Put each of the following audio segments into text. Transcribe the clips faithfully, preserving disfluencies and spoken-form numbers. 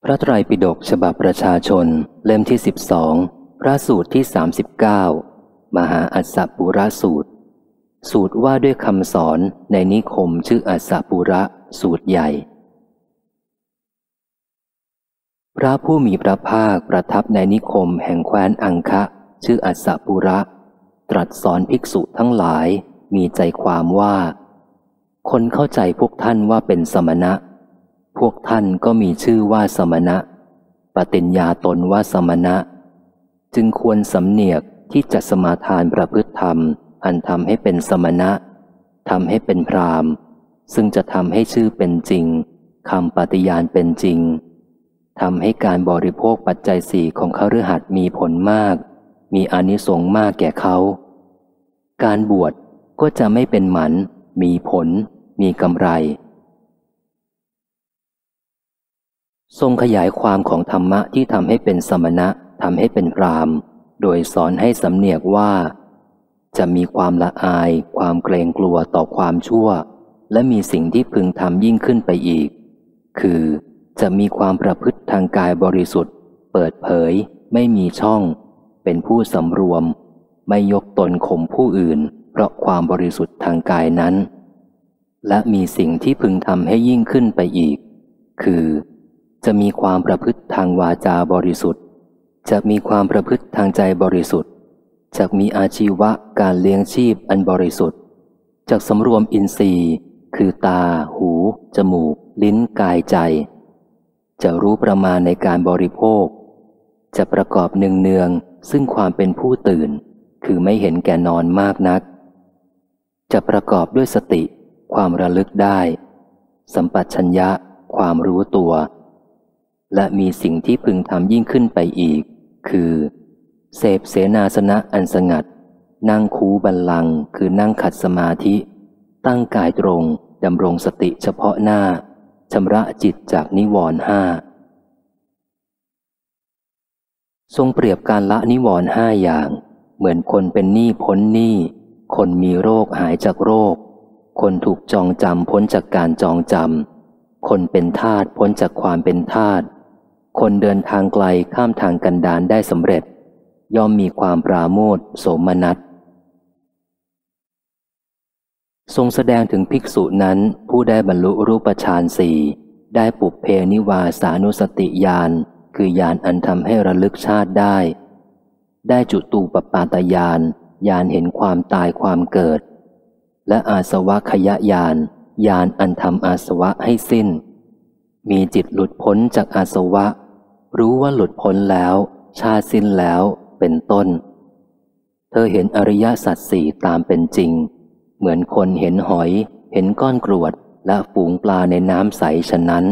ระไตรปิฎกฉบับประชาชนเล่มที่สิบสองพระสูตรที่สามสิบเก้ามหาอัสสปุระสูตรสูตรว่าด้วยคำสอนในนิคมชื่ออัสสปุระสูตรใหญ่พระผู้มีพระภาคประทับในนิคมแห่งแคว้นอังคะชื่ออัสสปุระตรัสสอนภิกษุทั้งหลายมีใจความว่าคนเข้าใจพวกท่านว่าเป็นสมณะพวกท่านก็มีชื่อว่าสมณะปฏิญญาตนว่าสมณะจึงควรสำเนียกที่จะสมาทานประพฤติธรรมอันทำให้เป็นสมณะทำให้เป็นพราหมณ์ซึ่งจะทำให้ชื่อเป็นจริงคำปฏิญาณเป็นจริงทำให้การบริโภคปัจจัยสี่ของคฤหัสถ์มีผลมากมีอานิสงส์มากแก่เขาการบวชก็จะไม่เป็นหมันมีผลมีกำไรทรงขยายความของธรรมะที่ทำให้เป็นสมณะทำให้เป็นพราหมณ์โดยสอนให้สำเนียกว่าจะมีความละอายความเกรงกลัวต่อความชั่วและมีสิ่งที่พึงทำยิ่งขึ้นไปอีกคือจะมีความประพฤติทางกายบริสุทธิ์เปิดเผยไม่มีช่องเป็นผู้สำรวมไม่ยกตนข่มผู้อื่นเพราะความบริสุทธิ์ทางกายนั้นและมีสิ่งที่พึงทำให้ยิ่งขึ้นไปอีกคือจะมีความประพฤติทางวาจาบริสุทธิ์จะมีความประพฤติทางใจบริสุทธิ์จะมีอาชีวะการเลี้ยงชีพอันบริสุทธิ์จะสำรวมอินทรีย์คือตาหูจมูกลิ้นกายใจจะรู้ประมาณในการบริโภคจะประกอบเนืองเนืองซึ่งความเป็นผู้ตื่นคือไม่เห็นแก่นอนมากนักจะประกอบด้วยสติความระลึกได้สัมปชัญญะความรู้ตัวและมีสิ่งที่พึงทำยิ่งขึ้นไปอีกคือเสพเสนาสนะอันสงัดนั่งคูบัลลังก์คือนั่งขัดสมาธิตั้งกายตรงดำรงสติเฉพาะหน้าชำระจิตจากนิวรณ์ห้าทรงเปรียบการละนิวรณ์ห้าอย่างเหมือนคนเป็นหนี้พ้นหนี้คนมีโรคหายจากโรคคนถูกจองจำพ้นจากการจองจำคนเป็นทาสพ้นจากความเป็นทาสคนเดินทางไกลข้ามทางกันดารได้สำเร็จย่อมมีความปราโมทย์โสมนัสทรงแสดงถึงภิกษุนั้นผู้ได้บรรลุรูปฌานสี่ได้ปุพเพนิวาสานุสติญาณคือญาณอันทำให้ระลึกชาติได้ได้จุตูปปาตญาณญาณเห็นความตายความเกิดและอาสวะขยญาณญาณอันทำอาสวะให้สิ้นมีจิตหลุดพ้นจากอาสวะรู้ว่าหลุดพ้นแล้วชาติสิ้นแล้วเป็นต้นเธอเห็นอริยสัจสี่ตามเป็นจริงเหมือนคนเห็นหอยเห็นก้อนกรวดและฝูงปลาในน้ำใสฉะนั้น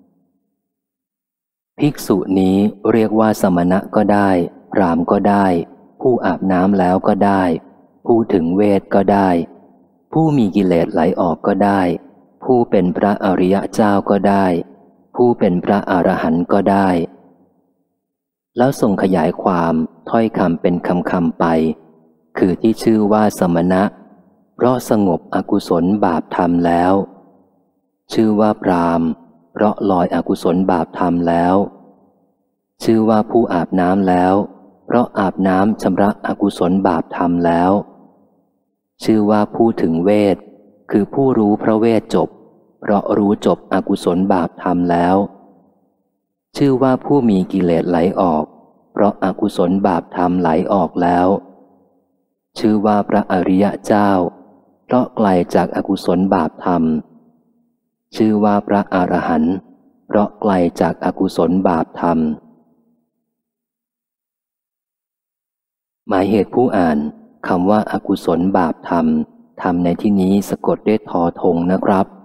ภิกษุนี้เรียกว่าสมณะก็ได้พราหมณ์ก็ได้ผู้อาบน้ำแล้วก็ได้ผู้ถึงเวทก็ได้ผู้มีกิเลสไหลออกก็ได้ผู้เป็นพระอริยเจ้าก็ได้ผู้เป็นพระอรหันต์ก็ได้แล้วทรงขยายความถ้อยคำเป็นคำคำไปคือที่ชื่อว่าสมณะเพราะสงบอกุศลบาปธรรมแล้วชื่อว่าพราหมณ์เพราะลอยอกุศลบาปธรรมแล้วชื่อว่าผู้อาบน้ำแล้วเพราะอาบน้ำชำระอกุศลบาปธรรมแล้วชื่อว่าผู้ถึงเวทคือผู้รู้พระเวทจบเพราะรู้จบอกุศลบาปธรรมแล้วชื่อว่าผู้มีกิเลสไหลออกเพราะอากุศลบาปธรรมไหลออกแล้วชื่อว่าพระอริยเจ้าเพราะไกลจากอากุศลบาปธรรมชื่อว่าพระอรหันต์เพราะไกลจากอากุศลบาปธรรมหมายเหตุผู้อ่านคำว่าอากุศลบาปธรรมธรรมในที่นี้สะกดด้วยทอธงนะครับ